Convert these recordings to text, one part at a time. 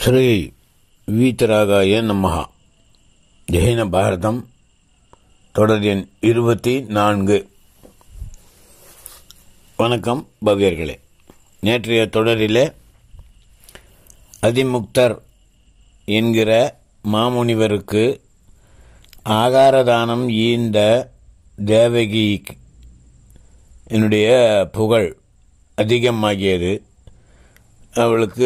ஸ்ரீ வீதராகாய நமஹ. ஜெயின பாரதம் தொடர் எண் 24. வணக்கம் பவ்யர்களே. நேற்றைய தொடரிலே அதிமுக்தர் என்கிற மாமுனிவருக்கு ஆகாரதானம் ஈந்த தேவகி என்னுடைய புகழ் அதிகமாகியது. அவளுக்கு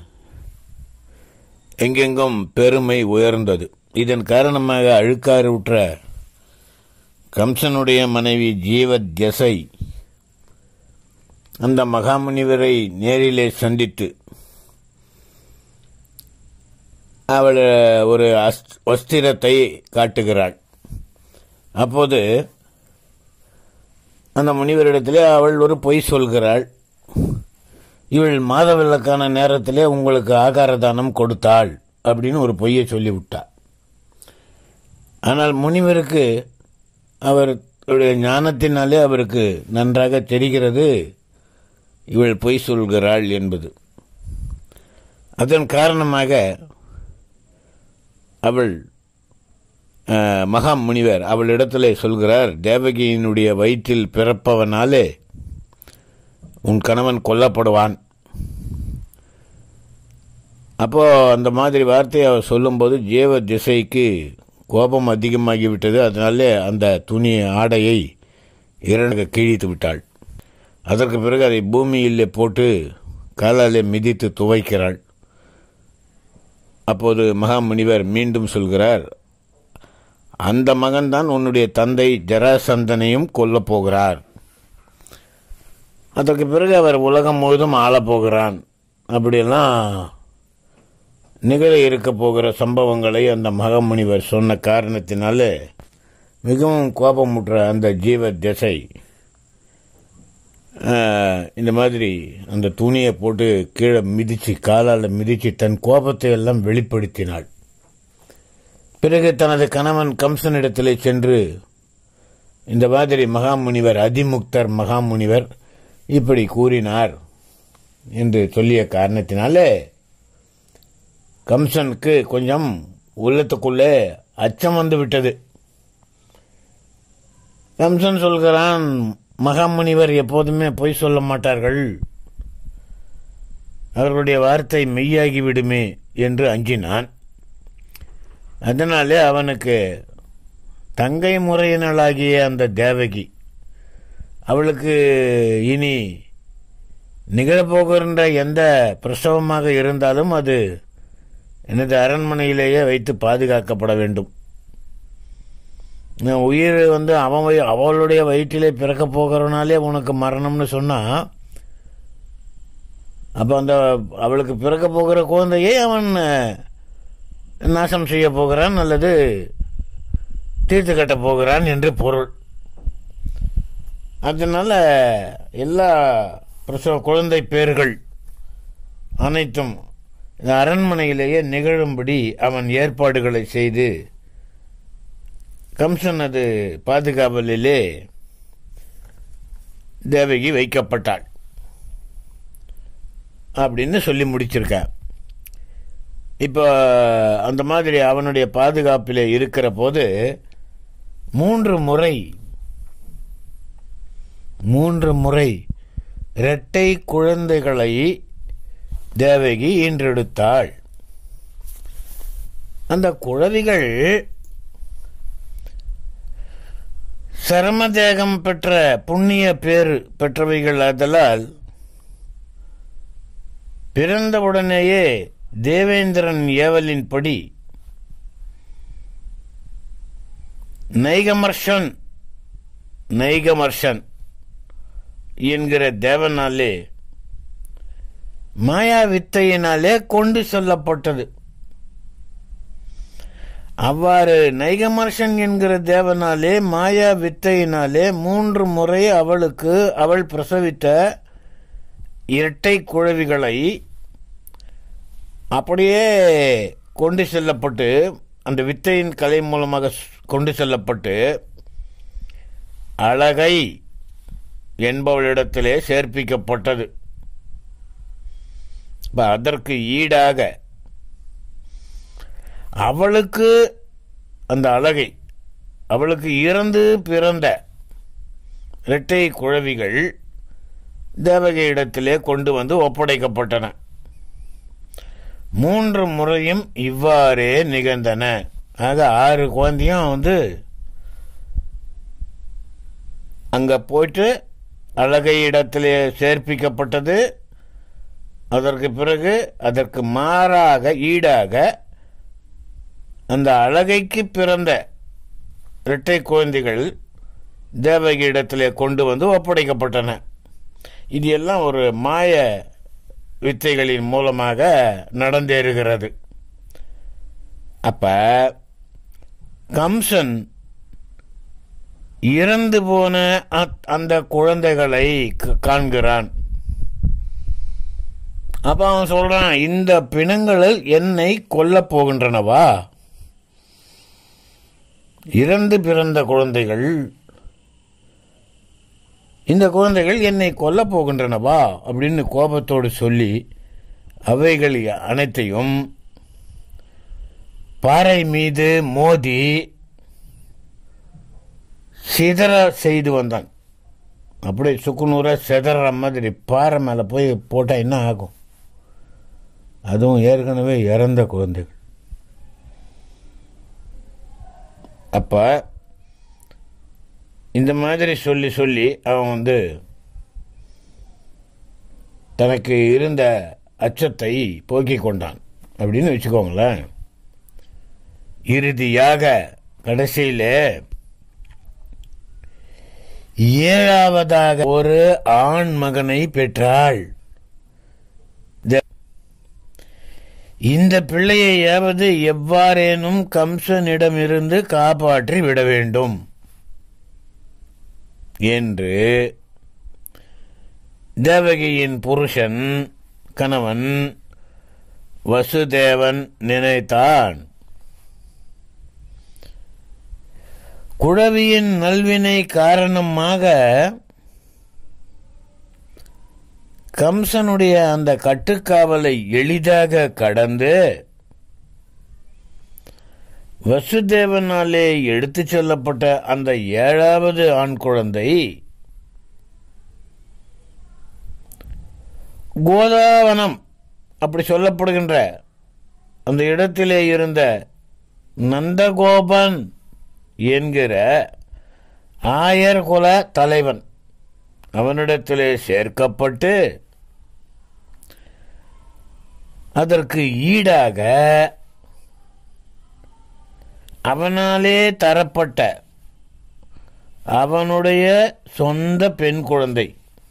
எங்கெங்கும் பெருமை உயர்ந்தது. இதன் காரணமாக அழுக்காறுற்ற கம்சனுடைய மனைவி ஜீவத்யசை அந்த மகாமுனிவரை நேரிலே சந்தித்து அவள் ஒரு வஸ்திரத்தை காட்டுகிறாள். அப்போது அந்த முனிவரிடத்திலே அவள் ஒரு பொய் சொல்கிறாள். இவள் மாதவிலக்கான நேரத்திலே உங்களுக்கு ஆகாரதானம் கொடுத்தாள் அப்படின்னு ஒரு பொய்யை சொல்லிவிட்டாள். ஆனால் முனிவருக்கு அவருடைய ஞானத்தினாலே அவருக்கு நன்றாக தெரிகிறது இவள் பொய் சொல்கிறாள் என்பது. அதன் காரணமாக அவள் மகா முனிவர் அவளிடத்திலே சொல்கிறார், தேவகியினுடைய வயிற்றில் பிறப்பவனாலே உன் கணவன் கொல்லப்படுவான். அப்போ அந்த மாதிரி வார்த்தையை அவர் சொல்லும்போது ஜீவ திசைக்கு கோபம் அதிகமாகிவிட்டது. அதனாலே அந்த துணி ஆடையை இரண்டாக கிழித்து விட்டாள். அதற்கு பிறகு அதை பூமியிலே போட்டு காலாலே மிதித்து துவைக்கிறாள். அப்போது மகாமுனிவர் மீண்டும் சொல்கிறார், அந்த மகன்தான் உன்னுடைய தந்தை ஜராசந்தனையும் கொல்லப் போகிறார். அதற்கு பிறகு அவர் உலகம் முழுதும் ஆளப்போகிறான். அப்படியெல்லாம் நிகழ இருக்க போகிற சம்பவங்களை அந்த மகாமுனிவர் சொன்ன காரணத்தினாலே மிகவும் கோபமுற்ற அந்த ஜீவ திசை இந்த மாதிரி அந்த துணியை போட்டு கீழே மிதித்து காலால் மிதித்து தன் கோபத்தை எல்லாம் வெளிப்படுத்தினாள். பிறகு தனது கணவன் கம்சனிடத்திலே சென்று இந்த மாதிரி மகாமுனிவர் அதிமுக்தர் மகாமுனிவர் இப்படி கூறினார் என்று சொல்லிய காரணத்தினாலே கம்சனுக்கு கொஞ்சம் உள்ளத்துக்குள்ளே அச்சம் வந்து விட்டது. கம்சன் சொல்கிறான், மகாமுனிவர் எப்போதுமே பொய் சொல்ல மாட்டார்கள், அவர்களுடைய வார்த்தை மெய்யாகிவிடுமே என்று அஞ்சினான். அதனாலே அவனுக்கு தங்கை முறையினளாகிய அந்த தேவகி, அவளுக்கு இனி நிகழப்போகின்ற எந்த பிரசவமாக இருந்தாலும் அது எனது அரண்மனையிலேயே வைத்து பாதுகாக்கப்பட வேண்டும். உயிர் அவளுடைய வயிற்றிலே பிறக்க போகிறனாலே உனக்கு மரணம்னு சொன்னா, அப்போ அந்த அவளுக்கு பிறக்க போகிற குழந்தையை அவன் நாசம் செய்ய போகிறான் அல்லது தீர்த்து கட்ட போகிறான் என்று பொருள். அதனால எல்லா பிரசவ குழந்தை பேர்கள் அனைத்தும் அரண்மனையிலேயே நிகழும்படி அவன் ஏற்பாடுகளை செய்து கம்சனது பாதுகாவலிலே தேவகி வைக்கப்பட்டாள் அப்படின்னு சொல்லி முடிச்சிருக்க. இப்போ அந்த மாதிரி அவனுடைய பாதுகாப்பிலே இருக்கிற போது மூன்று முறை இரட்டை குழந்தைகளை தேவகி ஈன்றெடுத்தாள். அந்த குழந்தைகள் சரமதேகம் பெற்ற புண்ணிய பேறு பெற்றவைகள். அதலால் பிறந்தவுடனேயே தேவேந்திரன் ஏவலின்படி நைகமர்ஷன் என்கிற தேவனாலே மாயா வித்தையினாலே கொண்டு செல்லப்பட்டது. அவ்வாறு நைகமர்ஷன் என்கிற தேவனாலே மாயா வித்தையினாலே 3 முறை அவள் பிரசவித்த இரட்டை குழவிகளை அப்படியே கொண்டு செல்லப்பட்டு, அந்த வித்தையின் கலை மூலமாக கொண்டு செல்லப்பட்டு அழகை என்பவளிடத்திலே சேர்ப்பிக்கப்பட்டது. அதற்கு ஈடாக அவளுக்கு அந்த அழகை, அவளுக்கு இறந்து பிறந்த இரட்டை குழவிகள் தேவகியிடத்திலே கொண்டு வந்து ஒப்படைக்கப்பட்டன. 3 முறையும் இவ்வாறே நிகழ்ந்தன. ஆக 6 குழந்தையும் அங்க போயிட்டு அழகை இடத்திலே சேர்ப்பிக்கப்பட்டது. அதற்கு பிறகு அதற்கு மாறாக ஈடாக அந்த அழகைக்கு பிறந்த இரட்டை குழந்தைகள் தேவகி இடத்திலே கொண்டு வந்து ஒப்படைக்கப்பட்டன. இது எல்லாம் ஒரு மாய வித்தைகளின் மூலமாக நடந்தேறுகிறது. அப்ப கம்சன் இறந்து போன அந்த குழந்தைகளை காண்கிறான். அப்ப அவன் சொல்றான், இந்த பிணங்களில் என்னை கொல்லப் போகின்றனவா? இறந்து பிறந்த குழந்தைகள், இந்த குழந்தைகள் என்னை கொல்லப் போகின்றனவா அப்படின்னு கோபத்தோடு சொல்லி அவைகள் அனைத்தையும் பாறை மீது மோதி சிதற செய்து வந்தான். அப்படியே சுக்குநூற சிதற மாதிரி பாறை மேலே போய் போட்டால் என்ன ஆகும்? அதுவும் ஏற்கனவே இறந்த குழந்தைகள். அப்ப இந்த மாதிரி சொல்லி சொல்லி அவன் தனக்கு இருந்த அச்சத்தை போக்கிக் கொண்டான் அப்படின்னு வச்சுக்கோங்களேன். இறுதியாக கடைசியில 7வதாக ஒரு ஆண் மகனை பெற்றாள். இந்த பிள்ளையையாவது எவ்வாறேனும் கம்சனிடமிருந்து காப்பாற்றி விட வேண்டும் என்று தேவகியின் புருஷன் கணவன் வசுதேவன் நினைத்தான். குழவியின் நல்வினை காரணமாக கம்சனுடைய அந்த கட்டுக்காவலை எளிதாக கடந்து வசுதேவனாலே எடுத்துச் செல்லப்பட்ட அந்த 7வது ஆண் குழந்தை கோதாவனம் அப்படி சொல்லப்படுகின்ற அந்த இடத்திலே இருந்த நந்தகோபன் என்கிற ஆயர் குல தலைவன் அவனிடத்திலே சேர்க்கப்பட்டு அதற்கு ஈடாக அவனாலே தரப்பட்ட அவனுடைய சொந்த பெண் குழந்தை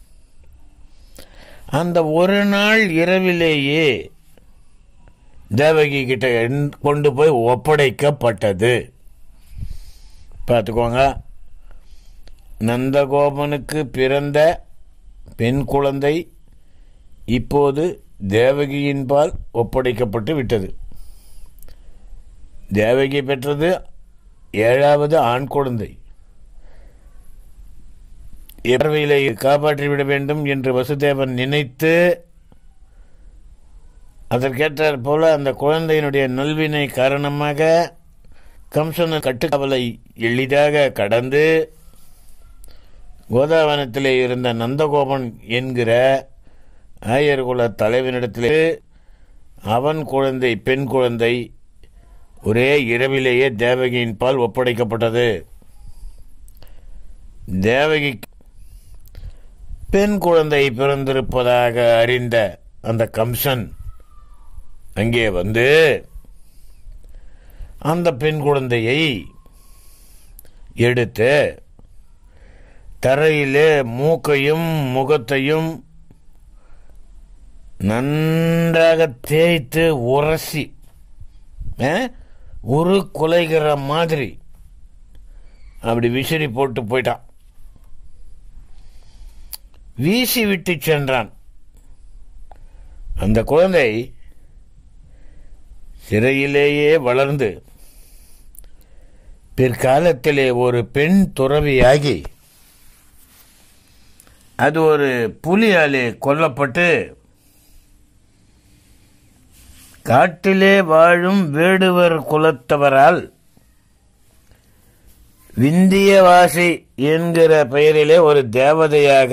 அந்த ஒரு நாள் இரவிலேயே தேவகி கிட்ட கொண்டு போய் ஒப்படைக்கப்பட்டது. பார்த்துக்கோங்க, நந்தகோபனுக்கு பிறந்த பெண் குழந்தை இப்போது தேவகியின் பால் ஒப்படைக்கப்பட்டு விட்டது. தேவகி பெற்றது 7வது ஆண் குழந்தை. இரவிலே காப்பாற்றிவிட வேண்டும் என்று வசுதேவன் நினைத்து அதற்கேற்றாற் போல அந்த குழந்தையினுடைய நல்வினை காரணமாக கம்சன கட்டுக்காவலை எளிதாக கடந்து கோதாவனத்திலே இருந்த நந்தகோபன் என்கிற ஆயர்குல தலைவனிடத்திலே அவன் குழந்தை பெண் குழந்தை ஒரே இரவிலேயே தேவகியின் பால் ஒப்படைக்கப்பட்டது. தேவகி பெண் குழந்தை பிறந்திருப்பதாக அறிந்த அந்த கம்சன் அங்கே வந்து அந்த பெண் குழந்தையை எடுத்து தரையிலே மூக்கையும் முகத்தையும் நன்றாக தேய்த்து உரசி ஒரு குலைகிற மாதிரி அப்படி விசிறி போட்டு போயிட்டான். வீசி விட்டு சென்றான். அந்த குழந்தை சிறையிலேயே வளர்ந்து பிற்காலத்திலே ஒரு பெண் துறவியாகி அது ஒரு புலியாலே கொல்லப்பட்டு காட்டிலே வாழும் வேடுவர் குலத்தவரால் விந்தியவாசி என்கிற பெயரிலே ஒரு தேவதையாக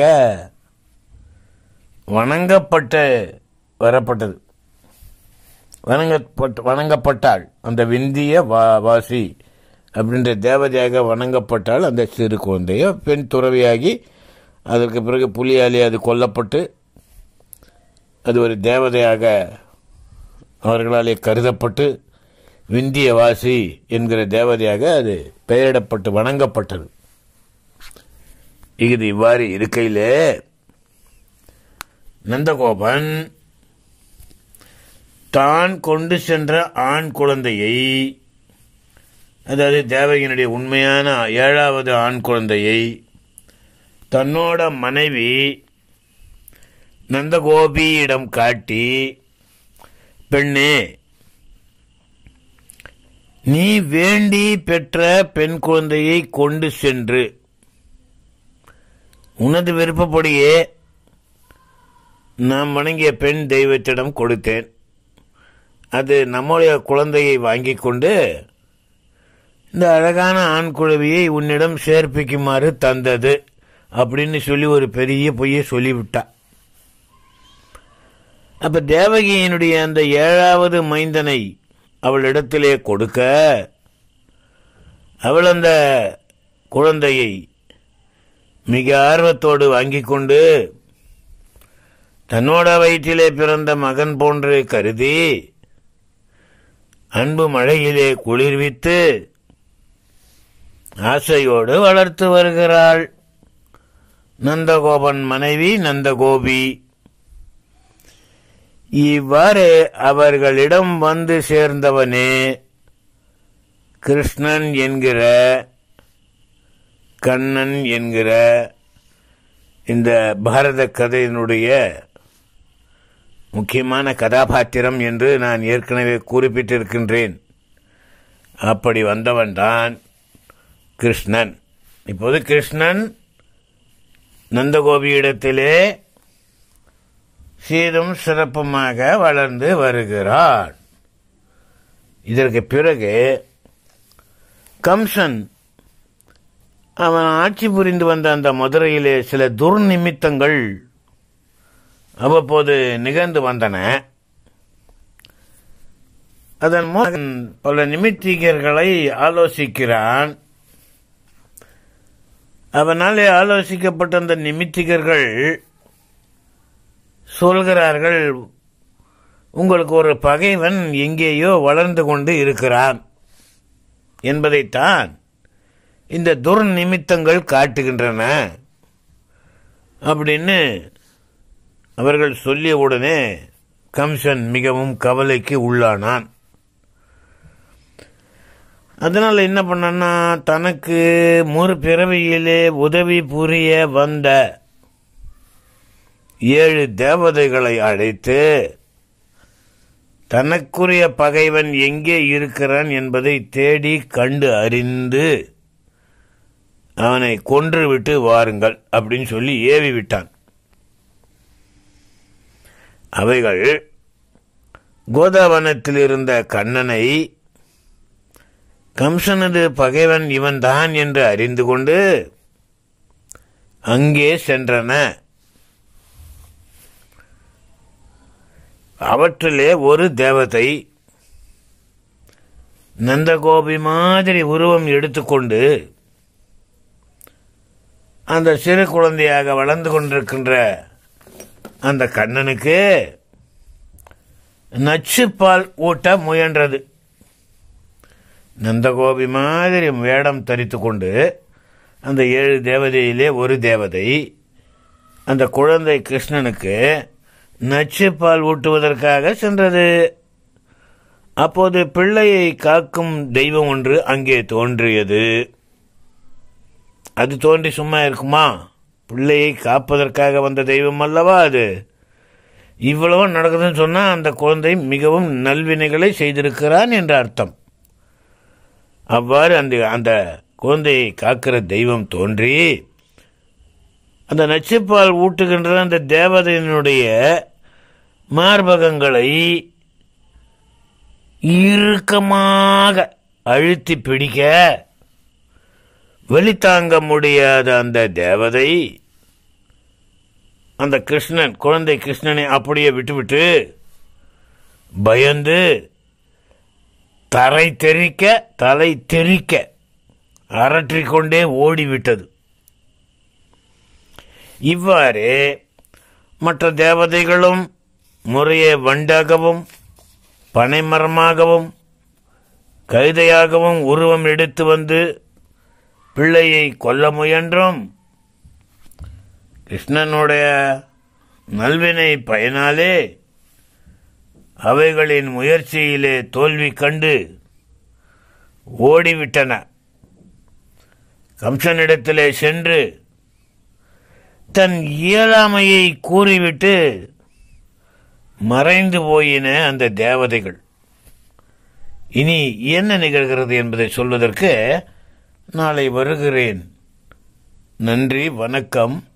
வணங்கப்பட்டாள். அந்த விந்திய வாசி அப்படின்ற தேவதையாக வணங்கப்பட்டால் அந்த சிறு குழந்தைய பெண் துறவியாகி அதற்கு பிறகு புலியாலே அது கொல்லப்பட்டு அது ஒரு தேவதையாக அவர்களாலே கருதப்பட்டு விந்தியவாசி என்கிற தேவதையாக அது பெயரிடப்பட்டு வணங்கப்பட்டது. இது இவ்வாறு இருக்கையிலே நந்தகோபன் தான் கொண்டு சென்ற ஆண் குழந்தையை, அதாவது தேவகியினுடைய உண்மையான 7வது ஆண் குழந்தையை தன்னோட மனைவி நந்தகோபியிடம் காட்டி, பெண்ணே, நீ வேண்டி பெற்ற பெண் குழந்தையை கொண்டு சென்று உனது விருப்பப்படியே நாம் வணங்கிய பெண் தெய்வத்திடம் கொடுத்தேன். அது நம்முடைய குழந்தையை வாங்கி கொண்டு இந்த அழகான ஆண் குழவியை உன்னிடம் சேர்ப்பிக்குமாறு தந்தது அப்படின்னு சொல்லி ஒரு பெரிய பொய்யை சொல்லிவிட்டா. அப்ப தேவகியினுடைய அந்த 7வது மைந்தனை அவளிடத்திலே கொடுக்க, அவள் அந்த குழந்தையை மிக ஆர்வத்தோடு வாங்கி கொண்டு தன்னோட வயிற்றிலே பிறந்த மகன் போன்று கருதி அன்பு மழையிலே குளிர்வித்து ஆசையோடு வளர்த்து வருகிறாள் நந்தகோபன் மனைவி நந்தகோபி. இவ்வாறு அவர்களிடம் வந்து சேர்ந்தவனே கிருஷ்ணன் என்கிற, கண்ணன் என்கிற இந்த பாரத கதையினுடைய முக்கியமான கதாபாத்திரம் என்று நான் ஏற்கனவே குறிப்பிட்டிருக்கின்றேன். அப்படி வந்தவன்தான் கிருஷ்ணன். இப்போது கிருஷ்ணன் நந்தகோபியிடத்திலே சீரும் சிறப்புமாக வளர்ந்து வருகிறான். இதற்கு பிறகு கம்சன் அவன் ஆட்சி புரிந்து வந்த அந்த மதுரையிலே சில துர்நிமித்தங்கள் அவ்வப்போது நிகழ்ந்து வந்தன. அதன் மூலம் பல நிமித்திகர்களை ஆலோசிக்கிறான். அவனாலே ஆலோசிக்கப்பட்ட அந்த நிமித்திகர்கள் சொல்கிறார்கள், உங்களுக்கு ஒரு பகைவன் எங்கேயோ வளர்ந்து கொண்டு இருக்கிறான் என்பதைத்தான் இந்த துர்நிமித்தங்கள் காட்டுகின்றன அப்படின்னு அவர்கள் சொல்லிய உடனே கம்சன் மிகவும் கவலைக்கு உள்ளானான். அதனால என்ன பண்ணா, தனக்கு முற்பிறவியிலே உதவி புரிய வந்த 7 தேவதைகளை அழைத்து தனக்குரிய பகைவன் எங்கே இருக்கிறான் என்பதை தேடி கண்டு அறிந்து அவனை கொன்றுவிட்டு வாருங்கள் அப்படின்னு சொல்லி ஏவி விட்டான். அவைகள் கோதாவனத்தில் இருந்த கண்ணனை கம்சனது பகைவன் இவன்தான் என்று அறிந்து கொண்டு அங்கே சென்றன. அவற்றிலே ஒரு தேவதை நந்தகோபி மாதிரி உருவம் எடுத்துக்கொண்டு அந்த சிறு குழந்தையாக வளர்ந்து கொண்டிருக்கின்ற அந்த கண்ணனுக்கு நச்சுப்பால் ஊட்ட முயன்றது. நந்தகோபி மாதிரி வேடம் தரித்து கொண்டு அந்த 7 தேவதையிலே ஒரு தேவதை அந்த குழந்தை கிருஷ்ணனுக்கு நச்சுப்பால் ஊட்டுவதற்காக சென்றது. அப்போது பிள்ளையை காக்கும் தெய்வம் ஒன்று அங்கே தோன்றியது. அது தோன்றி சும்மா இருக்குமா? பிள்ளையை காப்பதற்காக வந்த தெய்வம் அல்லவா அது. இவ்வளவு நடக்குதுன்னு சொன்னா அந்த குழந்தை மிகவும் நல்வினைகளை செய்திருக்கிறான் என்ற அர்த்தம். அவ்வாறு அந்த குழந்தையை காக்கிற தெய்வம் தோன்றி அந்த நச்சுப்பால் ஊட்டுகின்ற அந்த தேவதையினுடைய மார்பகங்களை இறுக்கமாக அழுத்தி பிடிக்க வெளித்தாங்க முடியாத அந்த தேவதை அந்த கிருஷ்ணன், குழந்தை கிருஷ்ணனை அப்படியே விட்டுவிட்டு பயந்து தலை தெறிக்க அரற்றிக்கொண்டே ஓடிவிட்டது. இவ்வாறு மற்ற தேவதைகளும் முறையே வண்டாகவும் பனைமரமாகவும் கழுதையாகவும் உருவம் எடுத்து வந்து பிள்ளையை கொல்ல முயன்றும் கிருஷ்ணனுடைய நல்வினை பயனாலே அவைகளின் முயற்சியிலே தோல்வி கண்டு ஓடிவிட்டன. கம்சனிடத்திலே சென்று தன் இயலாமையை கூறிவிட்டு மறைந்து போயின அந்த தேவதைகள். இனி என்ன நிகழ்கிறது என்பதை சொல்வதற்கு நாளை வருகிறேன். நன்றி, வணக்கம்.